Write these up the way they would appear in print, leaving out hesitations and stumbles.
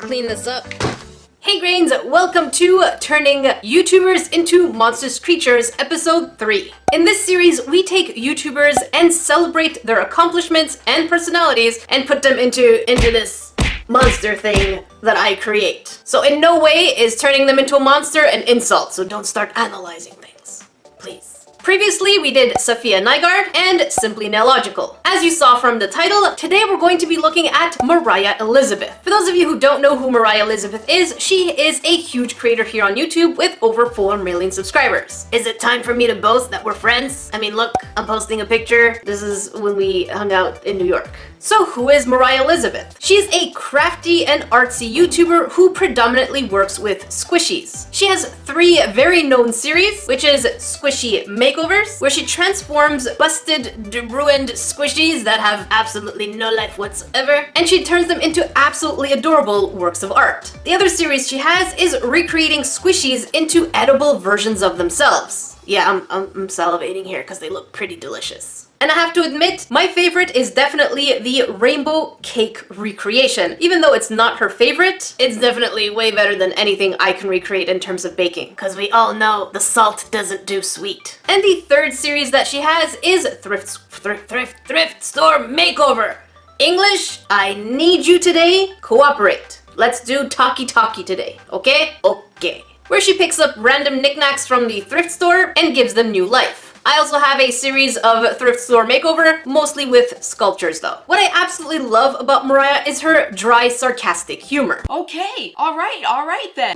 clean this up. Hey Grains, welcome to Turning YouTubers into Monstrous Creatures, episode 3. In this series, we take YouTubers and celebrate their accomplishments and personalities and put them into this monster thing that I create. So in no way is turning them into a monster an insult, so don't start analyzing things, please. Previously, we did Sophia Nygaard and Simply Nailogical. As you saw from the title, today we're going to be looking at Moriah Elizabeth. For those of you who don't know who Moriah Elizabeth is, she is a huge creator here on YouTube with over 4 million subscribers. Is it time for me to boast that we're friends? I mean, look, I'm posting a picture. This is when we hung out in New York. So who is Moriah Elizabeth? She's a crafty and artsy YouTuber who predominantly works with squishies. She has 3 very known series, which is Squishy Makeovers, where she transforms busted, ruined squishies that have absolutely no life whatsoever, and she turns them into absolutely adorable works of art. The other series she has is recreating squishies into edible versions of themselves. Yeah, I'm salivating here because they look pretty delicious. And I have to admit, my favorite is definitely the rainbow cake recreation. Even though it's not her favorite, it's definitely way better than anything I can recreate in terms of baking. Because we all know the salt doesn't do sweet. And the 3rd series that she has is Thrift Store Makeover. English, I need you today, cooperate. Let's do talkie-talkie today, okay? Okay. Where she picks up random knickknacks from the thrift store and gives them new life. I also have a series of Thrift Store Makeover, mostly with sculptures though. What I absolutely love about Moriah is her dry, sarcastic humor. Okay, all right then.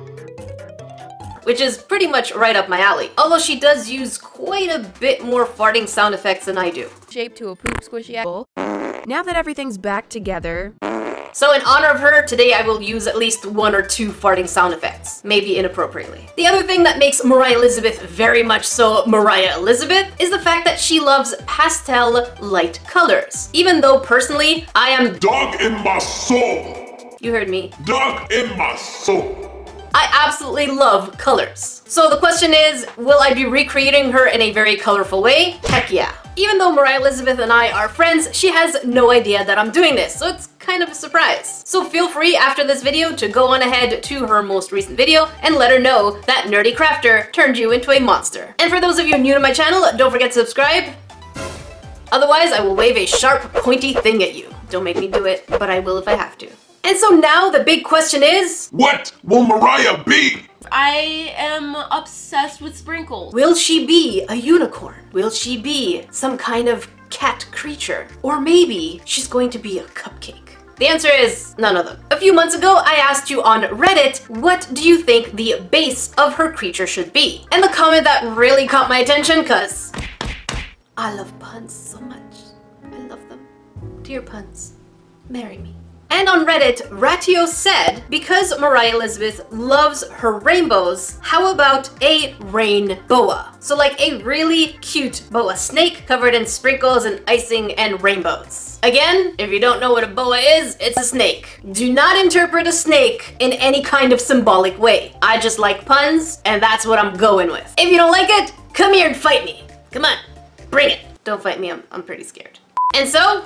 Which is pretty much right up my alley. Although she does use quite a bit more farting sound effects than I do. Shape to a poop squishy apple. Now that everything's back together. So in honor of her, today I will use at least 1 or 2 farting sound effects, maybe inappropriately. The other thing that makes Moriah Elizabeth very much so Moriah Elizabeth is the fact that she loves pastel light colors. Even though personally, I am dog in my soul. You heard me. Dog in my soul. I absolutely love colors. So the question is, will I be recreating her in a very colorful way? Heck yeah. Even though Moriah Elizabeth and I are friends, she has no idea that I'm doing this, so it's kind of a surprise. So feel free after this video to go on ahead to her most recent video and let her know that Nerdy Crafter turned you into a monster. And for those of you new to my channel, don't forget to subscribe. Otherwise, I will wave a sharp, pointy thing at you. Don't make me do it, but I will if I have to. And so now the big question is... what will Moriah be? I am obsessed with sprinkles. Will she be a unicorn? Will she be some kind of cat creature? Or maybe she's going to be a cupcake? The answer is none of them. A few months ago, I asked you on Reddit, what do you think the base of her creature should be? And the comment that really caught my attention, cause I love puns so much. I love them. Dear puns, marry me. And on Reddit, Ratio said, because Moriah Elizabeth loves her rainbows, how about a rain boa? So like a really cute boa snake covered in sprinkles and icing and rainbows. Again, if you don't know what a boa is, it's a snake. Do not interpret a snake in any kind of symbolic way. I just like puns, and that's what I'm going with. If you don't like it, come here and fight me. Come on, bring it. Don't fight me, I'm pretty scared. And so,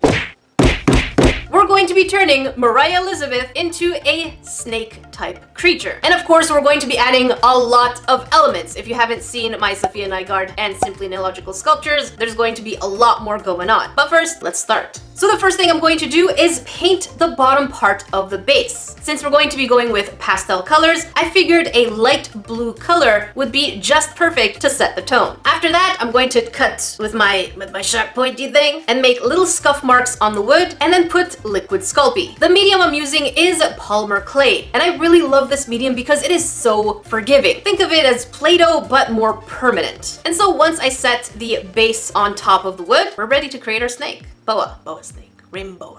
we're going to be turning Moriah Elizabeth into a snake-type creature. And of course, we're going to be adding a lot of elements. If you haven't seen my Sophia Nygaard and Simply Nailogical sculptures, there's going to be a lot more going on. But first, let's start. So the first thing I'm going to do is paint the bottom part of the base. Since we're going to be going with pastel colors, I figured a light blue color would be just perfect to set the tone. After that, I'm going to cut with my sharp pointy thing and make little scuff marks on the wood and then put liquid Sculpey. The medium I'm using is Polymer clay, and I really love this medium because it is so forgiving. Think of it as Play-Doh, but more permanent. And so once I set the base on top of the wood, we're ready to create our snake. Boa snake, rainbow.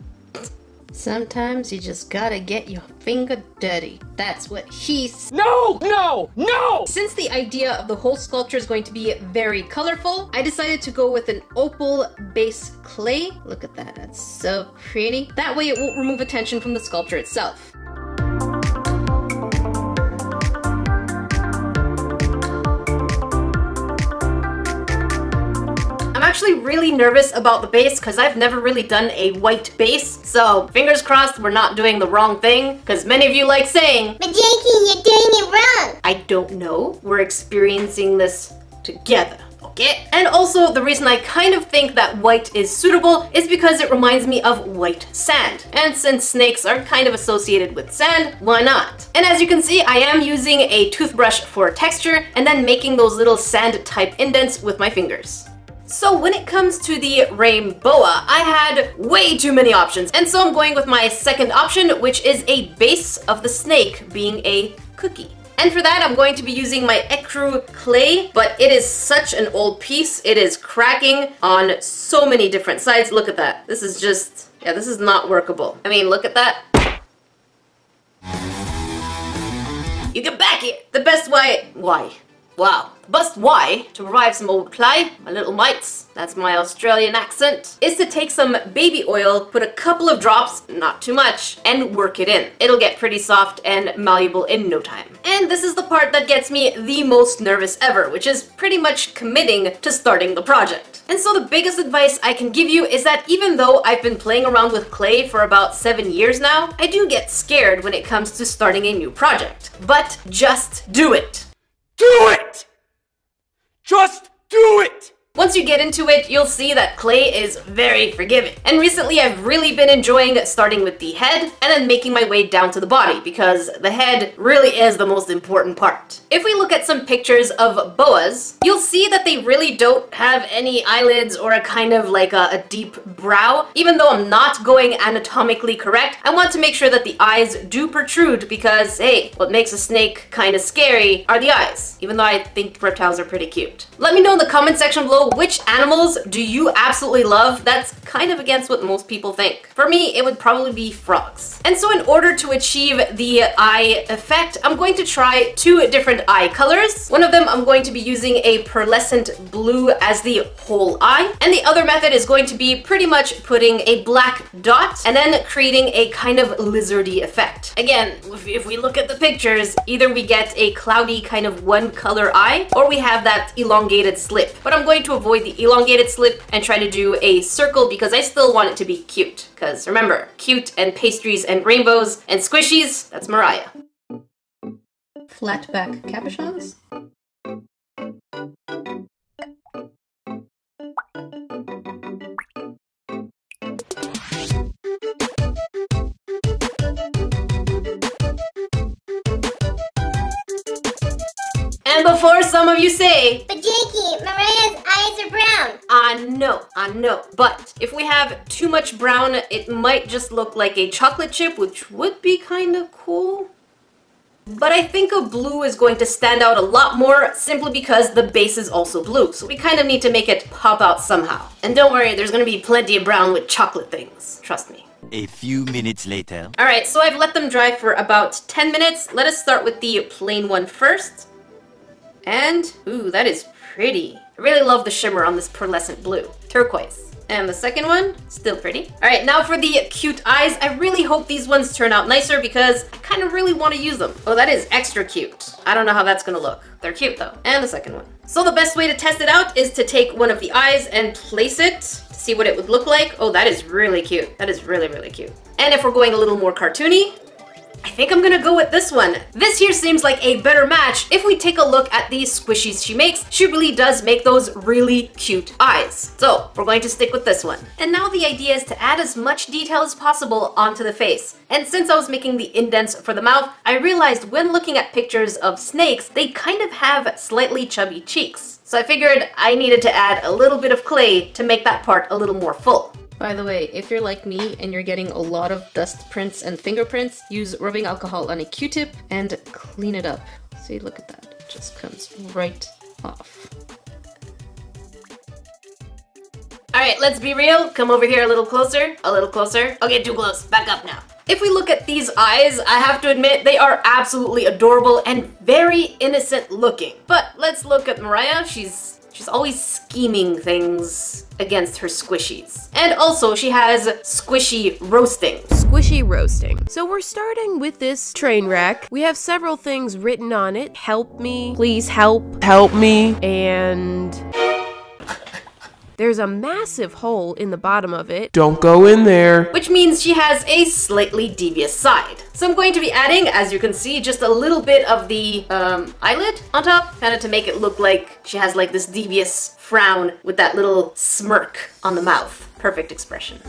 Sometimes you just gotta get your finger dirty. That's what he's... No! No! No! Since the idea of the whole sculpture is going to be very colorful, I decided to go with an opal base clay. Look at that, that's so pretty. That way it won't remove attention from the sculpture itself. actually really nervous about the base because I've never really done a white base. So fingers crossed we're not doing the wrong thing, because many of you like saying, but Jakey, you're doing it wrong. I don't know. We're experiencing this together. Okay? And also, the reason I kind of think that white is suitable is because it reminds me of white sand. And since snakes are kind of associated with sand, why not? And as you can see, I am using a toothbrush for texture and then making those little sand type indents with my fingers. So when it comes to the rainbow, I had way too many options. And so I'm going with my second option, which is a base of the snake being a cookie. And for that, I'm going to be using my ecru clay, but it is such an old piece. It is cracking on so many different sides. Look at that. This is just, yeah, this is not workable. I mean, look at that. You get back here. The best way, wow. The best way to revive some old clay, my little mates, that's my Australian accent, is to take some baby oil, put a couple of drops, not too much, and work it in. It'll get pretty soft and malleable in no time. And this is the part that gets me the most nervous ever, which is pretty much committing to starting the project. And so the biggest advice I can give you is that even though I've been playing around with clay for about 7 years now, I do get scared when it comes to starting a new project. But just do it. Do it! Just do it! Once you get into it, you'll see that clay is very forgiving. And recently I've really been enjoying starting with the head and then making my way down to the body, because the head really is the most important part. If we look at some pictures of boas, you'll see that they really don't have any eyelids or a kind of like a deep brow. Even though I'm not going anatomically correct, I want to make sure that the eyes do protrude, because hey, what makes a snake kind of scary are the eyes, even though I think reptiles are pretty cute. Let me know in the comment section below, which animals do you absolutely love that's kind of against what most people think? For me, it would probably be frogs. And so in order to achieve the eye effect, I'm going to try 2 different eye colors. One of them I'm going to be using a pearlescent blue as the whole eye, and the other method is going to be pretty much putting a black dot and then creating a kind of lizardy effect. Again, if we look at the pictures, either we get a cloudy kind of one color eye, or we have that elongated slip. But I'm going to avoid the elongated slip and try to do a circle because I still want it to be cute. Because remember, cute and pastries and rainbows and squishies, that's Moriah. Flat back capuchons? And before some of you say, but Jakey, Mariah's eyes are brown. I know. But if we have too much brown, it might just look like a chocolate chip, which would be kind of cool. But I think a blue is going to stand out a lot more simply because the base is also blue. So we kind of need to make it pop out somehow. And don't worry, there's going to be plenty of brown with chocolate things. Trust me. A few minutes later. Alright, so I've let them dry for about 10 minutes. Let us start with the plain one first. And, ooh, that is pretty. I really love the shimmer on this pearlescent blue. Turquoise. And the second one, still pretty. All right, now for the cute eyes. I really hope these ones turn out nicer because I kind of really want to use them. Oh, that is extra cute. I don't know how that's gonna look. They're cute though. And the second one. So the best way to test it out is to take one of the eyes and place it to see what it would look like. Oh, that is really cute. That is really, really cute. And if we're going a little more cartoony, I think I'm gonna go with this one. This here seems like a better match. If we take a look at the squishies she makes, she really does make those really cute eyes. So we're going to stick with this one. And now the idea is to add as much detail as possible onto the face. And since I was making the indents for the mouth, I realized when looking at pictures of snakes, they kind of have slightly chubby cheeks. So I figured I needed to add a little bit of clay to make that part a little more full. By the way, if you're like me and you're getting a lot of dust prints and fingerprints, use rubbing alcohol on a Q-tip and clean it up. See, look at that. It just comes right off. Alright, let's be real. Come over here a little closer. A little closer. Okay, too close. Back up now. If we look at these eyes, I have to admit they are absolutely adorable and very innocent looking. But let's look at Moriah. She's always scheming things against her squishies. And also she has squishy roasting. Squishy roasting. So we're starting with this train wreck. We have several things written on it. Help me, please help me, and There's a massive hole in the bottom of it. Don't go in there. Which means she has a slightly devious side. So I'm going to be adding, as you can see, just a little bit of the eyelid on top, kind of to make it look like she has like this devious frown with that little smirk on the mouth. Perfect expression.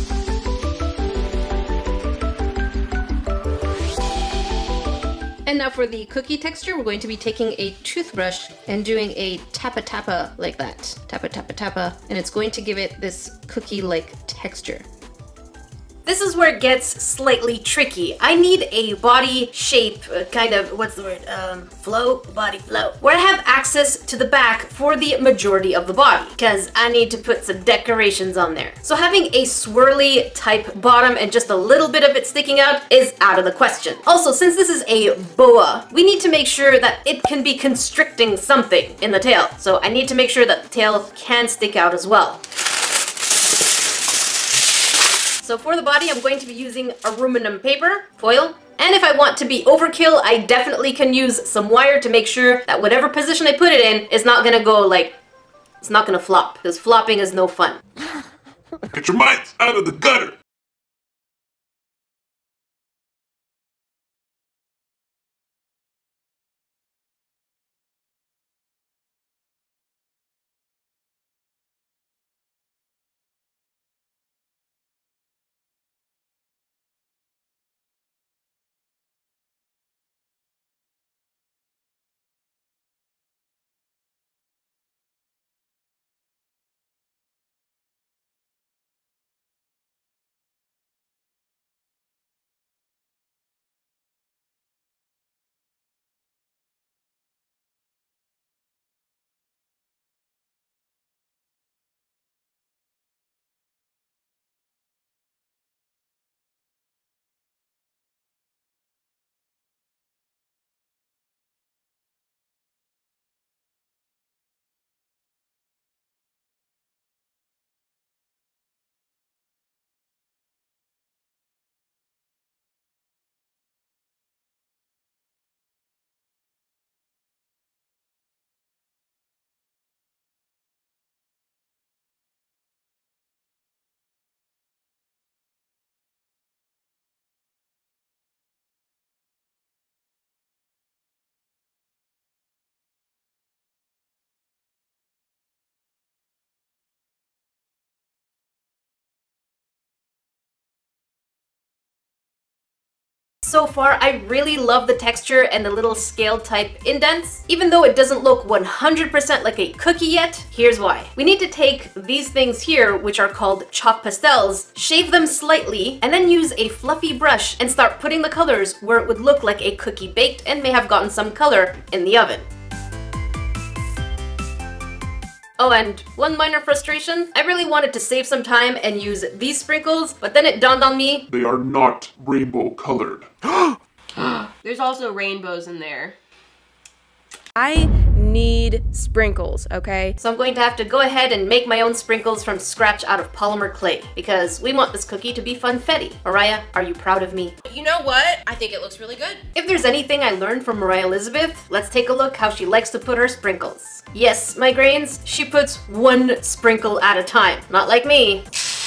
And now for the cookie texture, we're going to be taking a toothbrush and doing a tappa-tappa like that. Tappa-tappa-tappa, and it's going to give it this cookie-like texture. This is where it gets slightly tricky. I need a body shape, kind of, what's the word, flow, body flow, where I have access to the back for the majority of the body, because I need to put some decorations on there. So having a swirly type bottom and just a little bit of it sticking out is out of the question. Also, since this is a boa, we need to make sure that it can be constricting something in the tail. So I need to make sure that the tail can stick out as well. So for the body, I'm going to be using aluminum paper, foil, and if I want to be overkill, I definitely can use some wire to make sure that whatever position I put it in is not gonna go like, it's not gonna flop, because flopping is no fun. Get your minds out of the gutter. So far, I really love the texture and the little scale type indents. Even though it doesn't look 100% like a cookie yet, here's why. We need to take these things here, which are called chalk pastels, shave them slightly, and then use a fluffy brush and start putting the colors where it would look like a cookie baked and may have gotten some color in the oven. Oh, and one minor frustration. I really wanted to save some time and use these sprinkles, but then it dawned on me. They are not rainbow colored. There's also rainbows in there. I need sprinkles, okay? So I'm going to have to go ahead and make my own sprinkles from scratch out of polymer clay, because we want this cookie to be funfetti. Mariah, are you proud of me? You know what? I think it looks really good. If there's anything I learned from Moriah Elizabeth, let's take a look how she likes to put her sprinkles. Yes, my grains, she puts one sprinkle at a time, not like me.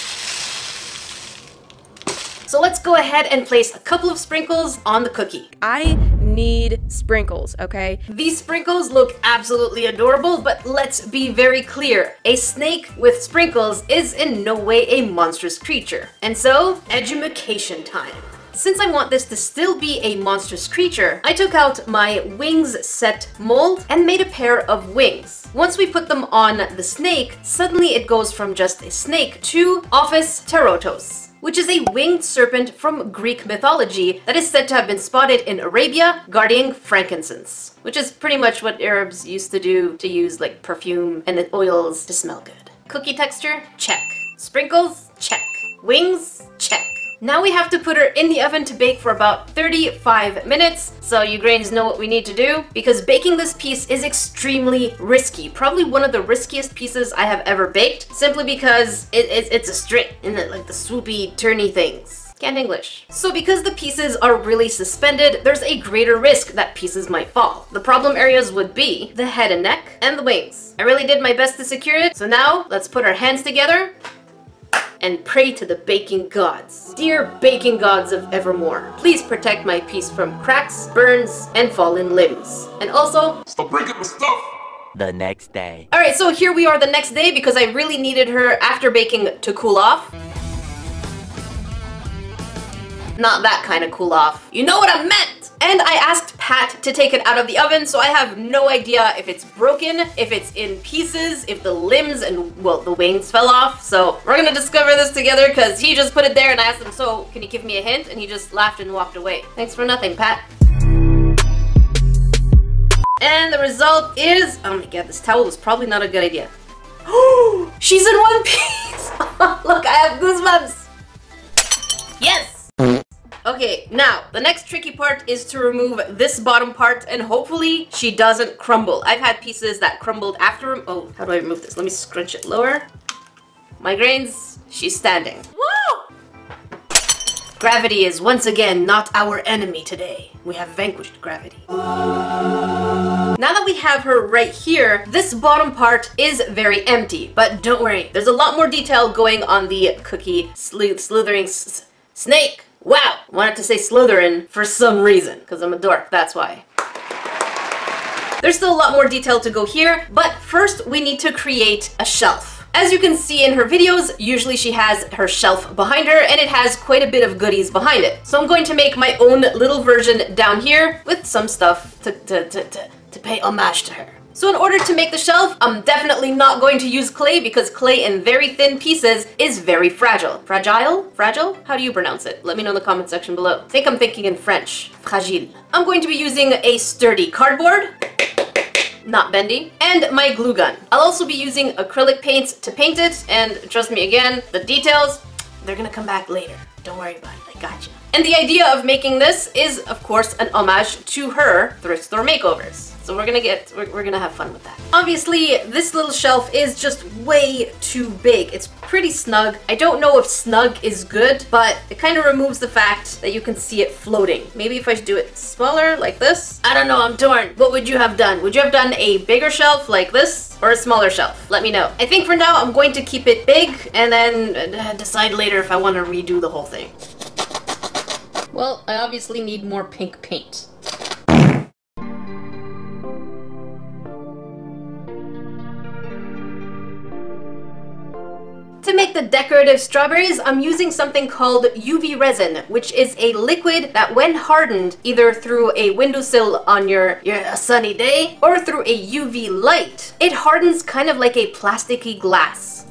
So let's go ahead and place a couple of sprinkles on the cookie. I need sprinkles, okay? These sprinkles look absolutely adorable, but let's be very clear. A snake with sprinkles is in no way a monstrous creature. And so, edumacation time. Since I want this to still be a monstrous creature, I took out my wings set mold and made a pair of wings. Once we put them on the snake, suddenly it goes from just a snake to Ophis pterotos, which is a winged serpent from Greek mythology that is said to have been spotted in Arabia guarding frankincense, which is pretty much what Arabs used to do to use like perfume and the oils to smell good. Cookie texture? Check. Sprinkles? Check. Wings? Check. Now we have to put her in the oven to bake for about 35 minutes. So you grains know what we need to do, because baking this piece is extremely risky. Probably one of the riskiest pieces I have ever baked, simply because it's a string and like the swoopy turny things. Can't English. So because the pieces are really suspended, there's a greater risk that pieces might fall. The problem areas would be the head and neck and the wings. I really did my best to secure it, so now let's put our hands together and pray to the baking gods. Dear baking gods of evermore, please protect my piece from cracks, burns, and fallen limbs. And also, Stop breaking my stuff! The next day. alright, so here we are the next day because I really needed her after baking to cool off. Not that kind of cool off. You know what I meant! And I asked Pat to take it out of the oven, so I have no idea if it's broken, if it's in pieces, if the limbs and, well, the wings fell off. So we're gonna discover this together because he just put it there and I asked him, so can you give me a hint? And he just laughed and walked away. Thanks for nothing, Pat. And the result is, oh my god, this towel was probably not a good idea. She's in one piece! Look, I have goosebumps! Yes! Okay, now, the next tricky part is to remove this bottom part and hopefully she doesn't crumble. I've had pieces that crumbled after, oh, how do I remove this? Let me scrunch it lower. Migraines, she's standing. Woo! Gravity is once again not our enemy today. We have vanquished gravity. Now that we have her right here, this bottom part is very empty, but don't worry, there's a lot more detail going on the cookie slithering snake. Wow, wanted to say Slytherin for some reason, because I'm a dork, that's why. There's still a lot more detail to go here, but first we need to create a shelf. As you can see in her videos, usually she has her shelf behind her and it has quite a bit of goodies behind it. So I'm going to make my own little version down here with some stuff to pay homage to her. So in order to make the shelf, I'm definitely not going to use clay because clay in very thin pieces is very fragile. Fragile? Fragile? How do you pronounce it? Let me know in the comment section below. I think I'm thinking in French. Fragile. I'm going to be using a sturdy cardboard, not bendy, and my glue gun. I'll also be using acrylic paints to paint it, and trust me again, the details, they're gonna come back later. Don't worry about it, I got you. And the idea of making this is, of course, an homage to her Thrift Store Makeovers. So we're gonna have fun with that. Obviously, this little shelf is just way too big. It's pretty snug. I don't know if snug is good, but it kind of removes the fact that you can see it floating. Maybe if I do it smaller, like this? I don't know, I'm torn. What would you have done? Would you have done a bigger shelf like this? Or a smaller shelf? Let me know. I think for now, I'm going to keep it big and then decide later if I want to redo the whole thing. Well, I obviously need more pink paint. To make the decorative strawberries, I'm using something called UV resin, which is a liquid that when hardened, either through a windowsill on your sunny day or through a UV light, it hardens kind of like a plasticky glass.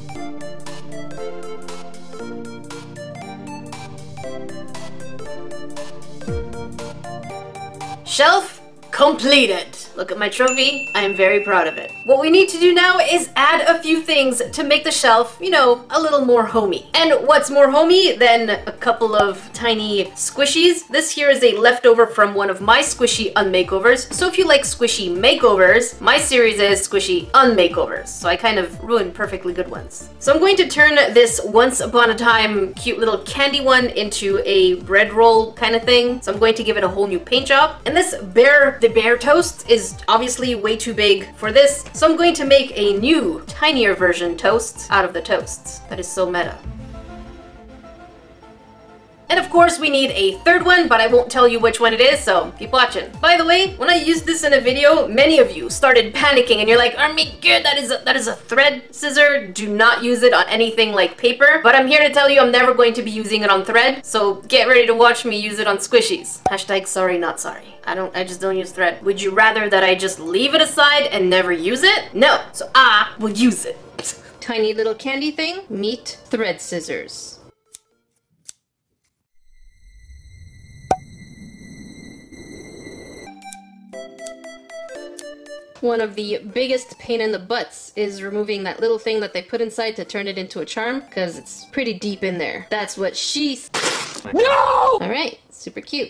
Shelf completed. Look at my trophy. I am very proud of it. What we need to do now is add a few things to make the shelf, you know, a little more homey. And what's more homey than a couple of tiny squishies? This here is a leftover from one of my Squishy Unmakeovers. So if you like Squishy Makeovers, my series is Squishy Unmakeovers. So I kind of ruined perfectly good ones. So I'm going to turn this once upon a time cute little candy one into a bread roll kind of thing. So I'm going to give it a whole new paint job. And this the bear toast is obviously way too big for this, so I'm going to make a new, tinier version toast out of the toasts. That is so meta. And of course we need a third one, but I won't tell you which one it is, so keep watching. By the way, when I used this in a video, many of you started panicking and you're like, oh my god, that is a thread scissor. Do not use it on anything like paper. But I'm here to tell you I'm never going to be using it on thread, so get ready to watch me use it on squishies. Hashtag sorry not sorry. I just don't use thread. Would you rather that I just leave it aside and never use it? No, so I will use it. Tiny little candy thing, meet thread scissors. One of the biggest pain in the butts is removing that little thing that they put inside to turn it into a charm, because it's pretty deep in there. That's what she's... No! Alright, super cute.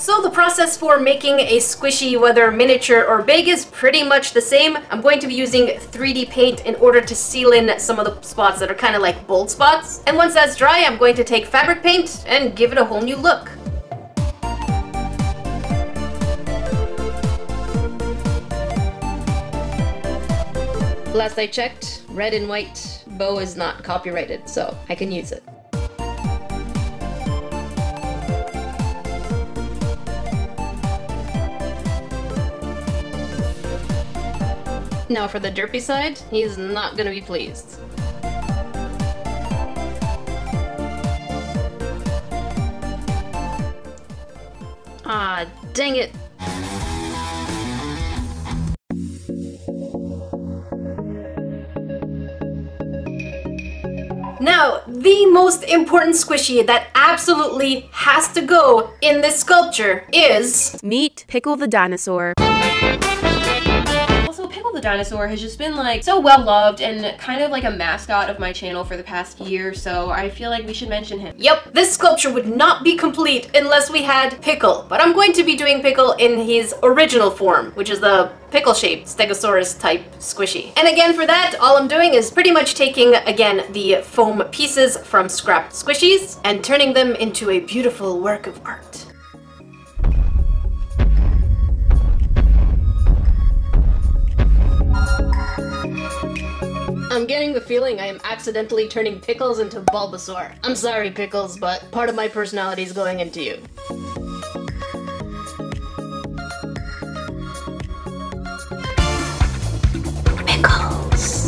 So the process for making a squishy, whether miniature or big, is pretty much the same. I'm going to be using 3D paint in order to seal in some of the spots that are kind of like bold spots. And once that's dry, I'm going to take fabric paint and give it a whole new look. Last I checked, red and white bow is not copyrighted, so I can use it. Now for the derpy side, he's not gonna be pleased. Ah, dang it. Now, the most important squishy that absolutely has to go in this sculpture is... Meet Pickle the dinosaur. Also, Pickle the dinosaur has just been like so well loved and kind of like a mascot of my channel for the past year, so I feel like we should mention him. Yep, this sculpture would not be complete unless we had Pickle, but I'm going to be doing Pickle in his original form, which is the pickle-shaped Stegosaurus type squishy. And again, for that, all I'm doing is pretty much taking, again, the foam pieces from scrapped squishies and turning them into a beautiful work of art. I'm getting the feeling I am accidentally turning Pickles into Bulbasaur. I'm sorry, Pickles, but part of my personality is going into you. Pickles.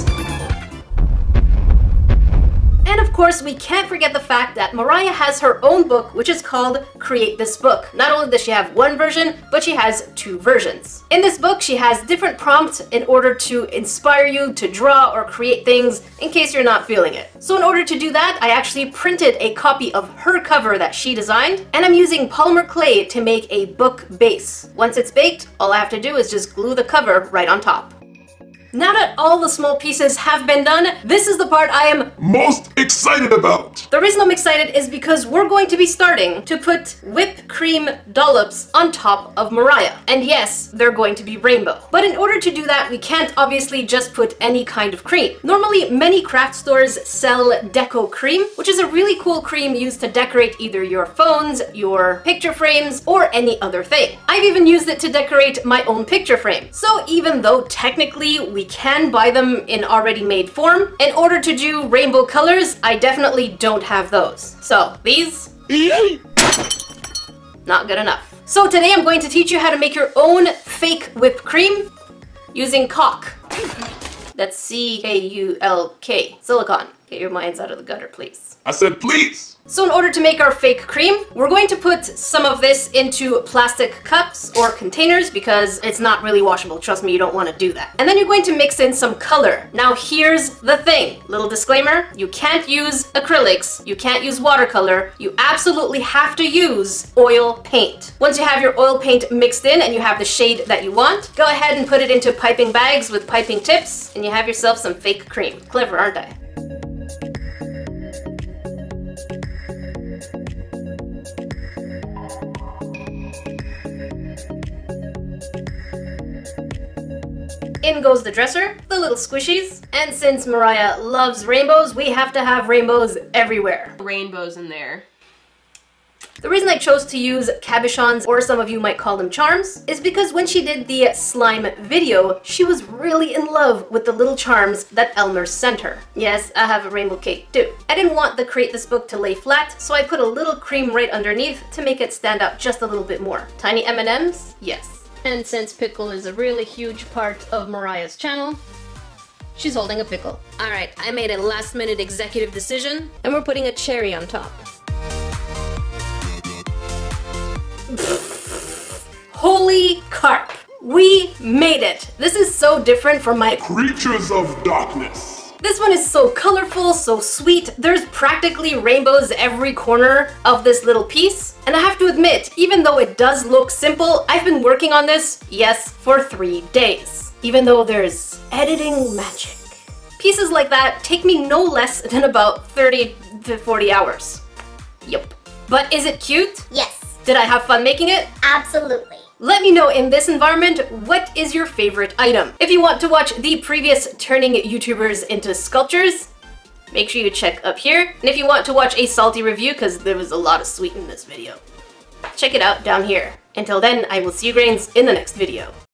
And of course, we can't forget the fact that Moriah has her own book, which is called Create This Book. Not only does she have one version, but she has two versions. In this book, she has different prompts in order to inspire you to draw or create things in case you're not feeling it. So in order to do that, I actually printed a copy of her cover that she designed, and I'm using polymer clay to make a book base. Once it's baked, all I have to do is just glue the cover right on top. Now that all the small pieces have been done, this is the part I am most excited about. The reason I'm excited is because we're going to be starting to put whipped cream dollops on top of Moriah. And yes, they're going to be rainbow. But in order to do that, we can't obviously just put any kind of cream. Normally, many craft stores sell deco cream, which is a really cool cream used to decorate either your phones, your picture frames, or any other thing. I've even used it to decorate my own picture frame. So even though technically we can buy them in already made form, in order to do rainbow colors, I definitely don't have those. So these, not good enough. So today I'm going to teach you how to make your own fake whipped cream using caulk. That's C-A-U-L-K, silicone. Get your minds out of the gutter, please. I said please. So in order to make our fake cream, we're going to put some of this into plastic cups or containers because it's not really washable. Trust me, you don't want to do that. And then you're going to mix in some color. Now here's the thing. Little disclaimer, you can't use acrylics, you can't use watercolor, you absolutely have to use oil paint. Once you have your oil paint mixed in and you have the shade that you want, go ahead and put it into piping bags with piping tips and you have yourself some fake cream. Clever, aren't I? In goes the dresser, the little squishies, and since Moriah loves rainbows, we have to have rainbows everywhere. Rainbows in there. The reason I chose to use cabochons, or some of you might call them charms, is because when she did the slime video, she was really in love with the little charms that Elmer sent her. Yes, I have a rainbow cake too. I didn't want the Create This book to lay flat, so I put a little cream right underneath to make it stand out just a little bit more. Tiny M&Ms? Yes. And since pickle is a really huge part of Moriah's channel, she's holding a pickle. Alright, I made a last-minute executive decision, and we're putting a cherry on top. Holy carp! We made it! This is so different from my Creatures of darkness. This one is so colorful, so sweet. There's practically rainbows every corner of this little piece. And I have to admit, even though it does look simple, I've been working on this, yes, for 3 days. Even though there's editing magic. Pieces like that take me no less than about 30 to 40 hours. Yup. But is it cute? Yes. Did I have fun making it? Absolutely. Let me know in this environment, what is your favorite item? If you want to watch the previous turning YouTubers into sculptures, make sure you check up here. And if you want to watch a salty review, because there was a lot of sweet in this video, check it out down here. Until then, I will see you grains in the next video.